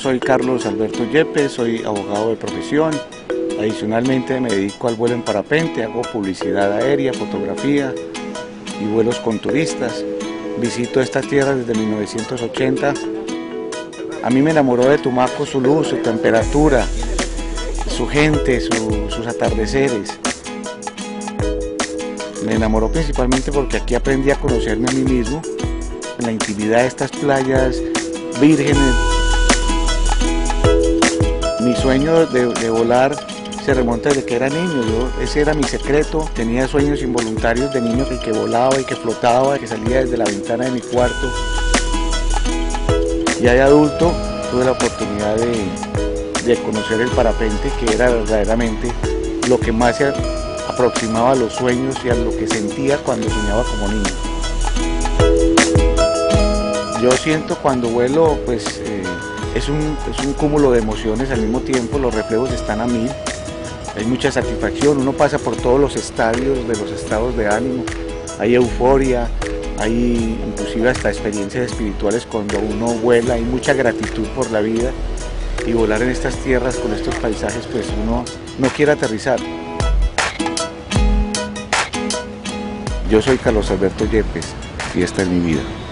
soy Carlos Alberto Yepes, soy abogado de profesión. Adicionalmente me dedico al vuelo en parapente, hago publicidad aérea, fotografía y vuelos con turistas. Visito estas tierras desde 1980. A mí me enamoró de Tumaco su luz, su temperatura, su gente, sus atardeceres. Me enamoró principalmente porque aquí aprendí a conocerme a mí mismo, en la intimidad de estas playas vírgenes. Mi sueño de volar se remonta desde que era niño. Ese era mi secreto. Tenía sueños involuntarios de niño que volaba y que flotaba, que salía desde la ventana de mi cuarto. Ya de adulto tuve la oportunidad de conocer el parapente, que era verdaderamente lo que más se aproximaba a los sueños y a lo que sentía cuando soñaba como niño. Yo siento cuando vuelo, pues es un cúmulo de emociones al mismo tiempo, los reflejos están a 1000, hay mucha satisfacción, uno pasa por todos los estadios de los estados de ánimo, hay euforia, hay inclusive hasta experiencias espirituales cuando uno vuela, hay mucha gratitud por la vida, y volar en estas tierras con estos paisajes, pues uno no quiere aterrizar. Yo soy Carlos Alberto Yepes y esta es mi vida.